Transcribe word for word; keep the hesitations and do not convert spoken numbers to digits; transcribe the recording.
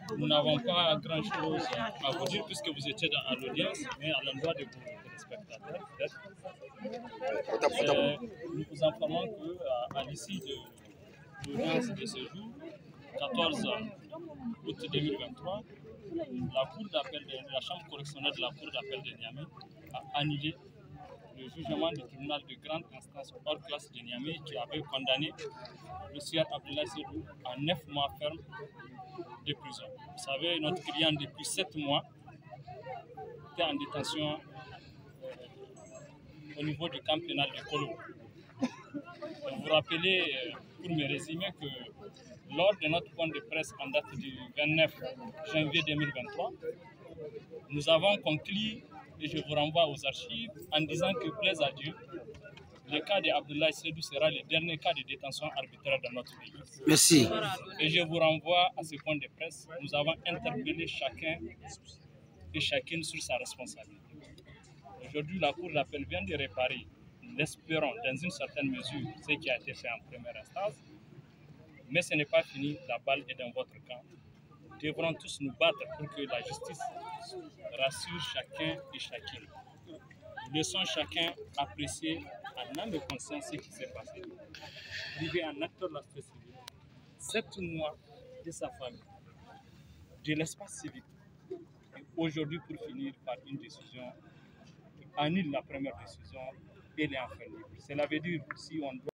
nous n'avons pas grand-chose à vous dire puisque vous étiez dans, à l'audience, mais à l'endroit de vos téléspectateurs, peut-être. Euh, nous vous informons qu'à à, l'issue de l'audience de ce jour, quatorze août deux mille vingt-trois, la cour d'appel de la chambre correctionnelle de la cour d'appel de Niamey a annulé le jugement du tribunal de grande instance hors classe de Niamey qui avait condamné le sieur Abdoulaye Seydou à neuf mois ferme de prison. Vous savez, notre client depuis sept mois était en détention euh, au niveau du camp pénal de Kolo. Vous vous rappelez, euh, pour me résumer, que lors de notre point de presse en date du vingt-neuf janvier deux mille vingt-trois, nous avons conclu, et je vous renvoie aux archives, en disant que, plaise à Dieu, le cas d'Abdoulaye Seydou sera le dernier cas de détention arbitraire dans notre pays. Merci. Et je vous renvoie à ce point de presse. Nous avons interpellé chacun et chacune sur sa responsabilité. Aujourd'hui, la Cour d'appel vient de réparer, nous l'espérons, dans une certaine mesure, ce qui a été fait en première instance. Mais ce n'est pas fini, la balle est dans votre camp. Nous devrons tous nous battre pour que la justice rassure chacun et chacune. Nous laissons chacun apprécier à l'âme de conscience ce qui s'est passé. Privé un acteur de la société civile, sept mois de sa famille, de l'espace civique. Et aujourd'hui, pour finir par une décision qui annule la première décision et les enfin libre. Cela veut dire si on doit